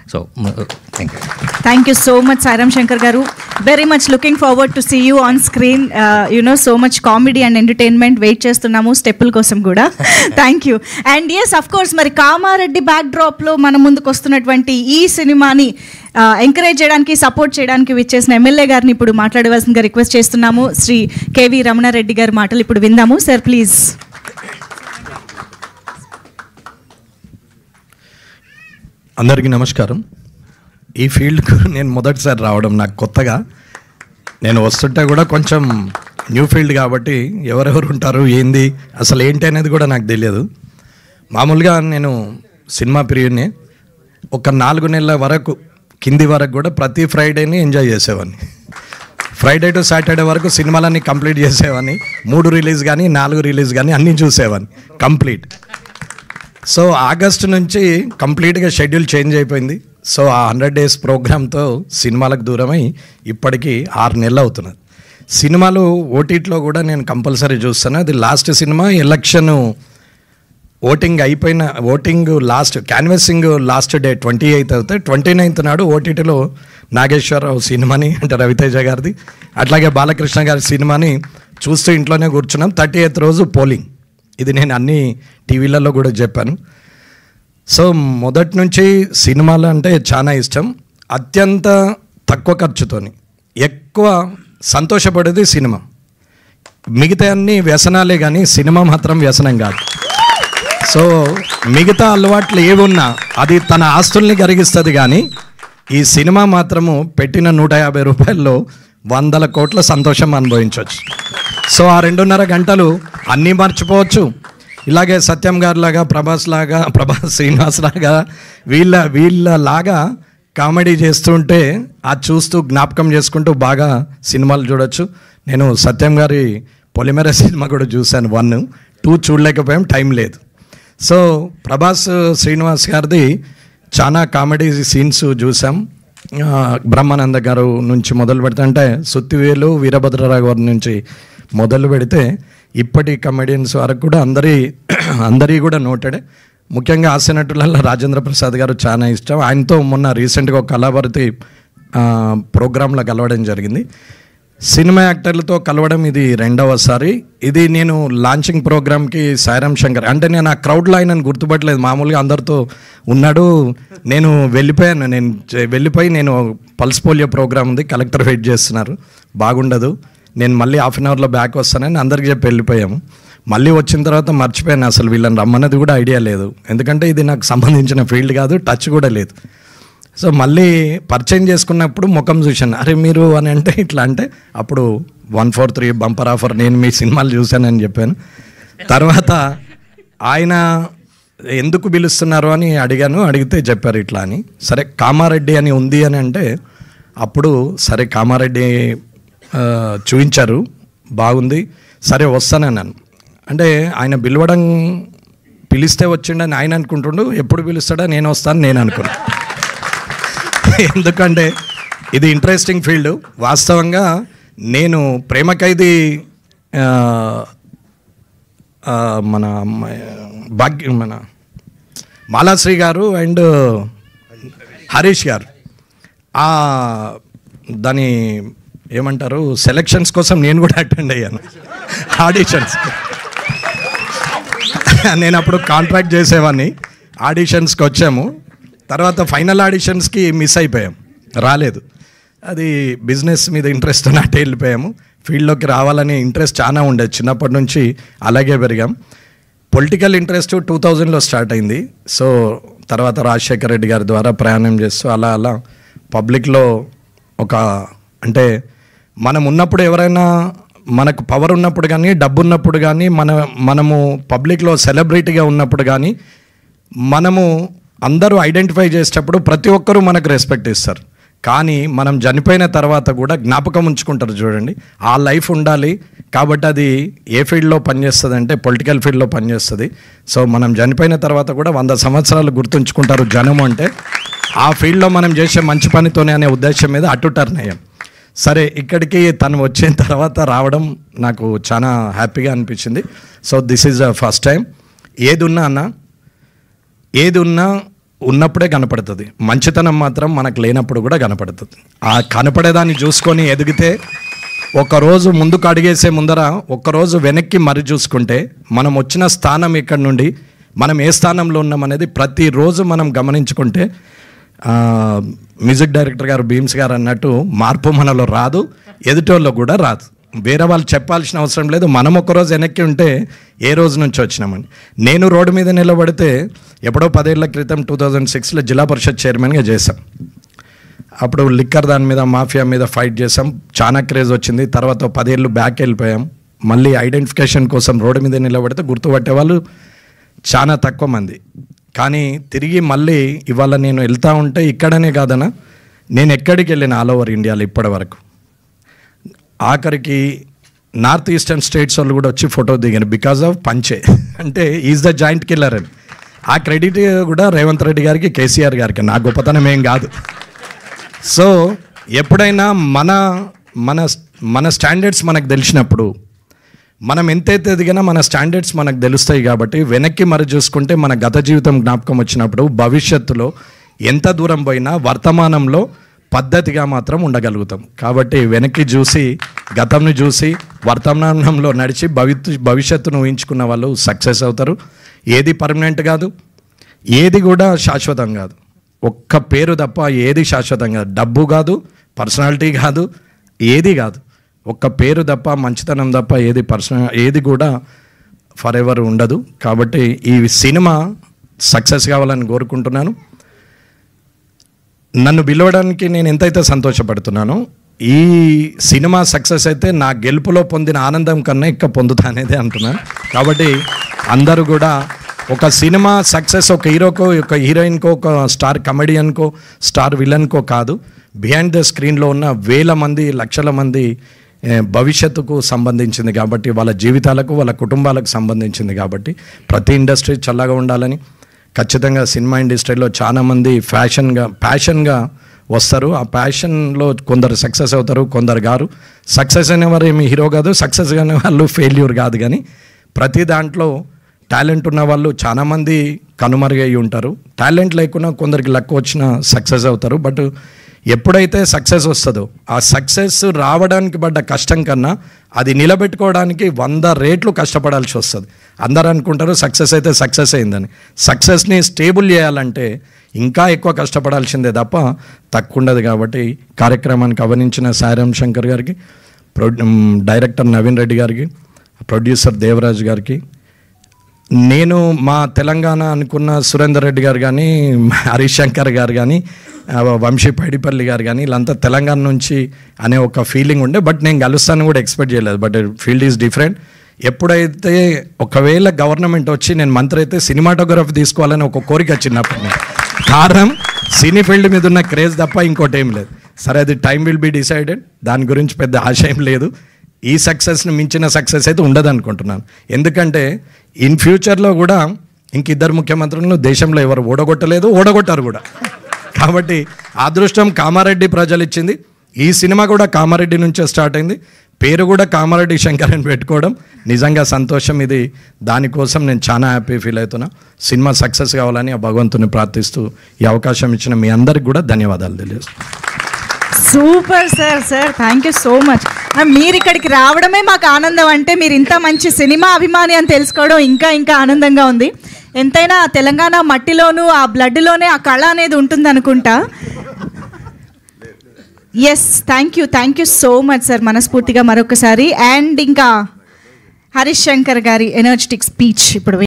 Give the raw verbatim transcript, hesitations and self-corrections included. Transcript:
So thank you thank you so much Sairam Shankar గారు. Very much looking forward to see you on screen. You know so much comedy and entertainment wait చేస్తున్నాము స్టెప్పుల కోసం కూడా. Thank you. And yes of course మరి Kamareddy back డ్రాప్లో మన ముందుకు వస్తున్నటువంటి ఈ సినిమాని ఎంకరేజ్ చేయడానికి సపోర్ట్ చేయడానికి విచ్చేసిన ఎమ్మెల్యే గారిని ఇప్పుడు మాట్లాడవలసిందిగా రిక్వెస్ట్ చేస్తున్నాము. శ్రీ కేవీ రమణారెడ్డి గారి మాటలు ఇప్పుడు విందాము. Sir please. అందరికీ నమస్కారం. ఈ ఫీల్డ్కు నేను మొదటిసారి రావడం నాకు కొత్తగా. నేను వస్తుంటే కూడా కొంచెం న్యూ ఫీల్డ్ కాబట్టి ఎవరెవరు ఉంటారు ఏంది అసలు ఏంటి అనేది కూడా నాకు తెలియదు. మామూలుగా నేను సినిమా పీరియడ్ని ఒక నాలుగు నెలల వరకు కింది వరకు కూడా ప్రతి ఫ్రైడేని ఎంజాయ్ చేసేవాడిని. ఫ్రైడే టు సాటర్డే వరకు సినిమాలన్నీ కంప్లీట్ చేసేవాడిని. మూడు రిలీజ్ కానీ నాలుగు రిలీజ్ కానీ అన్నీ చూసేవాడిని కంప్లీట్. సో ఆగస్టు నుంచి కంప్లీట్గా షెడ్యూల్ చేంజ్ అయిపోయింది. సో ఆ హండ్రెడ్ డేస్ ప్రోగ్రామ్తో సినిమాలకు దూరమై ఇప్పటికీ ఆరు నెలలు అవుతున్నది. సినిమాలు ఓటీటీలో కూడా నేను కంపల్సరీ చూస్తాను. అది లాస్ట్ సినిమా ఎలక్షన్ ఓటింగ్ అయిపోయిన voting last canvassing last day twenty eighth అవుతాయి. ట్వంటీ నైన్త్ నాడు ఓటీటీలో నాగేశ్వరరావు సినిమాని అంటే రవితేజ గారిది అట్లాగే బాలకృష్ణ గారి సినిమాని చూస్తూ ఇంట్లోనే కూర్చున్నాం. థర్టీ ఎయిత్ రోజు పోలింగ్. ఇది నేను అన్ని టీవీలలో కూడా చెప్పాను. సో మొదటి నుంచి సినిమాలు అంటే చాలా ఇష్టం. అత్యంత తక్కువ ఖర్చుతోని ఎక్కువ సంతోషపడేది సినిమా. మిగతా అన్ని వ్యసనాలే కానీ సినిమా మాత్రం వ్యసనం కాదు. సో మిగతా అలవాట్లు ఏమున్నా అది తన ఆస్తుల్ని కరిగిస్తుంది కానీ ఈ సినిమా మాత్రము పెట్టిన నూట యాభై రూపాయల్లో వందల కోట్ల సంతోషం అనుభవించవచ్చు. సో ఆ రెండున్నర గంటలు అన్నీ మర్చిపోవచ్చు. ఇలాగే సత్యం గారి లాగా ప్రభాస్ లాగా ప్రభాస్ శ్రీనివాస్ లాగా వీళ్ళ వీళ్ళలాగా కామెడీ చేస్తుంటే అది చూస్తూ జ్ఞాపకం చేసుకుంటూ బాగా సినిమాలు చూడొచ్చు. నేను సత్యం గారి పొలిమేర సినిమా కూడా చూశాను. వన్ టూ చూడలేకపోయాం, టైం లేదు. సో ప్రభాస్ శ్రీనివాస్ గారిది చాలా కామెడీ సీన్స్ చూసాం. బ్రహ్మానంద గారు నుంచి మొదలు పెడితే అంటే సుత్తివేలు వీరభద్రరావు గారి నుంచి మొదలు పెడితే ఇప్పటి కమెడియన్స్ వరకు కూడా అందరి అందరి కూడా నోటెడే. ముఖ్యంగా హాస్య నటులలో రాజేంద్ర ప్రసాద్ గారు చాలా ఇష్టం. ఆయనతో మొన్న రీసెంట్గా ఒక కళాభారతి ప్రోగ్రాంలో కలవడం జరిగింది. సినిమా యాక్టర్లతో కలవడం ఇది రెండవసారి. ఇది నేను లాంచింగ్ ప్రోగ్రామ్కి సాయిరామ్ శంకర్ అంటే నేను ఆ క్రౌడ్లో ఆయనను గుర్తుపట్టలేదు. మామూలుగా అందరితో ఉన్నాడు. నేను వెళ్ళిపోయాను. నేను వెళ్ళిపోయి నేను పల్స్ పోలియో ప్రోగ్రామ్ ఉంది, కలెక్టర్ వెయిట్ చేస్తున్నారు, బాగుండదు, నేను మళ్ళీ హాఫ్ అన్ అవర్లో బ్యాక్ వస్తానని అందరికీ చెప్పి వెళ్ళిపోయాము. మళ్ళీ వచ్చిన తర్వాత మర్చిపోయాను అసలు వీళ్ళని రమ్మన్నది కూడా ఐడియా లేదు. ఎందుకంటే ఇది నాకు సంబంధించిన ఫీల్డ్ కాదు, టచ్ కూడా లేదు. సో మళ్ళీ పరిచయం చేసుకున్నప్పుడు ముఖం చూశాను. అరే మీరు అని అంటే ఇట్లా అంటే అప్పుడు one four three bumper offer నేను మీ సినిమాలు చూశానని చెప్పాను. తర్వాత ఆయన ఎందుకు పిలుస్తున్నారు అని అడిగాను. అడిగితే చెప్పారు ఇట్లా అని. సరే కామారెడ్డి అని ఉంది అని అంటే అప్పుడు సరే కామారెడ్డి చూపించారు, బాగుంది, సరే వస్తానన్నాను. అంటే ఆయన పిలవడం పిలిస్తే వచ్చిండని ఆయన అనుకుంటుండు, ఎప్పుడు పిలుస్తాడో నేను వస్తాను నేను అనుకున్నాను. ఎందుకంటే ఇది ఇంట్రెస్టింగ్ ఫీల్డ్. వాస్తవంగా నేను ప్రేమ ఖైదీ మన భాగ్య మన మాలాశ్రీ గారు అండ్ హరీష్ గారు దాని ఏమంటారు సెలక్షన్స్ కోసం నేను కూడా అటెండ్ అయ్యాను ఆడిషన్స్. నేను అప్పుడు కాంట్రాక్ట్ చేసేవాడిని. ఆడిషన్స్కి వచ్చాము. తర్వాత ఫైనల్ ఆడిషన్స్కి మిస్ అయిపోయాం, రాలేదు. అది బిజినెస్ మీద ఇంట్రెస్ట్ అన్నట్టు వెళ్ళిపోయాము. ఫీల్డ్లోకి రావాలని ఇంట్రెస్ట్ చాలా ఉండేది, చిన్నప్పటి నుంచి అలాగే పెరిగాం. పొలిటికల్ ఇంట్రెస్ట్ టూ థౌజండ్లో స్టార్ట్ అయింది. సో తర్వాత రాజశేఖర రెడ్డి గారి ద్వారా ప్రయాణం చేస్తూ అలా అలా పబ్లిక్లో ఒక అంటే మనం ఉన్నప్పుడు ఎవరైనా మనకు పవర్ ఉన్నప్పుడు కానీ డబ్బు ఉన్నప్పుడు కానీ మన మనము పబ్లిక్లో సెలబ్రిటీగా ఉన్నప్పుడు కానీ మనము అందరూ ఐడెంటిఫై చేసేటప్పుడు ప్రతి ఒక్కరూ మనకు రెస్పెక్ట్ ఇస్తారు. కానీ మనం చనిపోయిన తర్వాత కూడా జ్ఞాపకం ఉంచుకుంటారు చూడండి, ఆ లైఫ్ ఉండాలి. కాబట్టి అది ఏ ఫీల్డ్లో పనిచేస్తుంది అంటే పొలిటికల్ ఫీల్డ్లో పనిచేస్తుంది. సో మనం చనిపోయిన తర్వాత కూడా వంద సంవత్సరాలు గుర్తుంచుకుంటారు జనం అంటే ఆ ఫీల్డ్లో మనం చేసే మంచి పనితోనే అనే ఉద్దేశం మీద అటు టర్న్ అయ్యాం. సరే ఇక్కడికి తను వచ్చిన తర్వాత రావడం నాకు చాలా హ్యాపీగా అనిపించింది. So this is the first time. ఏది ఉన్నా అన్న ఏది ఉన్నా ఉన్నప్పుడే కనపడుతుంది, మంచితనం మాత్రం మనకు లేనప్పుడు కూడా కనపడుతుంది. ఆ కనపడేదాన్ని చూసుకొని ఎదిగితే ఒకరోజు ముందుకు అడిగేసే ముందర ఒక్కరోజు వెనక్కి మరి చూసుకుంటే మనం వచ్చిన స్థానం ఇక్కడ నుండి మనం ఏ స్థానంలో ఉన్నామనేది ప్రతిరోజు మనం గమనించుకుంటే మ్యూజిక్ డైరెక్టర్ గారు భీమ్స్ గారు అన్నట్టు మార్పు మనలో రాదు, ఎదుటోళ్ళలో కూడా రాదు. వేరే వాళ్ళు చెప్పాల్సిన అవసరం లేదు. మనం ఒకరోజు వెనక్కి ఉంటే ఏ రోజు నుంచి వచ్చినామని. నేను రోడ్డు మీద నిలబడితే ఎప్పుడో పదేళ్ల క్రితం టూ థౌజండ్ సిక్స్లో జిల్లా పరిషత్ చైర్మన్గా చేశాం. అప్పుడు లిక్కర్ దాని మీద మాఫియా మీద ఫైట్ చేసాం, చాలా క్రేజ్ వచ్చింది. తర్వాత పదేళ్ళు బ్యాక్ వెళ్ళిపోయాం. మళ్ళీ ఐడెంటిఫికేషన్ కోసం రోడ్డు మీద నిలబడితే గుర్తుపట్టే వాళ్ళు చాలా తక్కువ మంది. కానీ తిరిగి మళ్ళీ ఇవాళ నేను వెళ్తూ ఉంటే ఇక్కడనే కాదనా, నేను ఎక్కడికి వెళ్ళిన ఆల్ ఓవర్ ఇండియాలో ఇప్పటి వరకు ఆఖరికి నార్త్ ఈస్టర్న్ స్టేట్స్ వాళ్ళు కూడా వచ్చి ఫోటో దిగాను బికాజ్ ఆఫ్ పంచే, అంటే ఈజ్ ద జాయింట్ కిల్లర్ అని. ఆ క్రెడిట్ కూడా రేవంత్ రెడ్డి గారికి, కేసీఆర్ గారికి, నా గొప్పతనం ఏం కాదు. సో ఎప్పుడైనా మన మన మన స్టాండర్డ్స్ మనకు తెలిసినప్పుడు, మనం ఎంతైతే ఎదిగినా మన స్టాండర్డ్స్ మనకు తెలుస్తాయి. కాబట్టి వెనక్కి మరి చూసుకుంటే మన గత జీవితం జ్ఞాపకం వచ్చినప్పుడు భవిష్యత్తులో ఎంత దూరం పోయినా వర్తమానంలో పద్ధతిగా మాత్రం ఉండగలుగుతాం. కాబట్టి వెనక్కి చూసి, గతంని చూసి వర్తమానంలో నడిచి భవి భవిష్యత్తును ఊహించుకున్న వాళ్ళు సక్సెస్ అవుతారు. ఏది పర్మనెంట్ కాదు, ఏది కూడా శాశ్వతం కాదు. ఒక్క పేరు తప్ప ఏది శాశ్వతం కాదు. డబ్బు కాదు, పర్సనాలిటీ కాదు, ఏది కాదు. ఒక్క పేరు తప్ప, మంచితనం తప్ప ఏది పర్సనల్ ఏది కూడా ఫర్ ఎవర్ ఉండదు. కాబట్టి ఈ సినిమా సక్సెస్ కావాలని కోరుకుంటున్నాను. నన్ను పిలవడానికి నేను ఎంతైతే సంతోషపడుతున్నానో, ఈ సినిమా సక్సెస్ అయితే నా గెలుపులో పొందిన ఆనందం కన్నా ఎక్కువ పొందుతా అనేది అంటున్నాను. కాబట్టి అందరూ కూడా ఒక సినిమా సక్సెస్ ఒక హీరోకో, ఒక హీరోయిన్కో, ఒక స్టార్ కమెడియన్కో, స్టార్ విలన్కో కాదు, బిహైండ్ ద స్క్రీన్లో ఉన్న వేల మంది, లక్షల మంది భవిష్యత్తుకు సంబంధించింది. కాబట్టి వాళ్ళ జీవితాలకు, వాళ్ళ కుటుంబాలకు సంబంధించింది. కాబట్టి ప్రతి ఇండస్ట్రీ చల్లగా ఉండాలని, ఖచ్చితంగా సినిమా ఇండస్ట్రీలో చాలామంది ఫ్యాషన్గా ప్యాషన్గా వస్తారు. ఆ ప్యాషన్లో కొందరు సక్సెస్ అవుతారు, కొందరు గారు. సక్సెస్ అనేవారు ఏమి హీరో కాదు, సక్సెస్ అనే వాళ్ళు ఫెయిల్యూర్ కాదు. కానీ ప్రతి దాంట్లో టాలెంట్ ఉన్న వాళ్ళు చాలామంది కనుమరుగై ఉంటారు. టాలెంట్ లేకున్నా కొందరికి లక్ వచ్చిన సక్సెస్ అవుతారు. బట్ ఎప్పుడైతే సక్సెస్ వస్తుందో, ఆ సక్సెస్ రావడానికి పడ్డ కష్టం కన్నా అది నిలబెట్టుకోవడానికి వంద రేట్లు కష్టపడాల్సి వస్తుంది. అందరూ అనుకుంటారు సక్సెస్ అయితే సక్సెస్ అయిందని. సక్సెస్ని స్టేబుల్ చేయాలంటే ఇంకా ఎక్కువ కష్టపడాల్సిందే తప్ప తక్కువ ఉండదు. కాబట్టి కార్యక్రమానికి గమనించిన సాయిరామ్ శంకర్ గారికి, ప్రొ డైరెక్టర్ నవీన్ రెడ్డి గారికి, ప్రొడ్యూసర్ దేవరాజ్ గారికి, నేను మా తెలంగాణ అనుకున్న సురేందర్ రెడ్డి గారు కానీ, హరీష్ శంకర్ గారు కానీ, వంశీ పైడిపల్లి గారు కానీ, వీళ్ళంతా తెలంగాణ నుంచి అనే ఒక ఫీలింగ్ ఉండే. బట్ నేను కలుస్తాను కూడా ఎక్స్పెక్ట్ చేయలేదు. But field is different. ఎప్పుడైతే ఒకవేళ గవర్నమెంట్ వచ్చి నేను మంత్రి అయితే సినిమాటోగ్రఫీ తీసుకోవాలని ఒక కోరిక వచ్చినప్పుడు, కారణం సినీ ఫీల్డ్ మీద ఉన్న క్రేజ్ తప్ప ఇంకోటి ఏం లేదు. సరే, అది టైం విల్ బి డిసైడెడ్. దాని గురించి పెద్ద ఆశ ఏం లేదు. ఈ సక్సెస్ని మించిన సక్సెస్ అయితే ఉండదు అనుకుంటున్నాను. ఎందుకంటే ఇన్ ఫ్యూచర్లో కూడా ఇంక ఇద్దరు ముఖ్యమంత్రులను దేశంలో ఎవరు ఓడగొట్టలేదు, ఓడగొట్టారు కూడా. కాబట్టి అదృష్టం కామారెడ్డి ప్రజలు ఇచ్చింది. ఈ సినిమా కూడా కామారెడ్డి నుంచే స్టార్ట్ అయింది. పేరు కూడా కామారెడ్డి శంకర్ అని పెట్టుకోవడం నిజంగా సంతోషం. ఇది దానికోసం నేను చాలా హ్యాపీ ఫీల్ అవుతున్నా. సినిమా సక్సెస్ కావాలని ఆ భగవంతుని ప్రార్థిస్తూ ఈ అవకాశం ఇచ్చిన మీ అందరికి కూడా ధన్యవాదాలు తెలియజేస్తాను. Super sir. Sir thank you so much. మీరు ఇక్కడికి రావడమే మాకు ఆనందం. అంటే మీరు ఇంత మంచి సినిమా అభిమాని అని తెలుసుకోవడం ఇంకా ఇంకా ఆనందంగా ఉంది. ఎంతైనా తెలంగాణ మట్టిలోనూ ఆ బ్లడ్లోనే ఆ కళ అనేది ఉంటుంది అనుకుంటా. Yes, thank you thank you so much sir, మనస్ఫూర్తిగా మరొకసారి. అండ్ ఇంకా హరీష్ శంకర్ గారి ఎనర్జెటిక్ స్పీచ్ ఇప్పుడు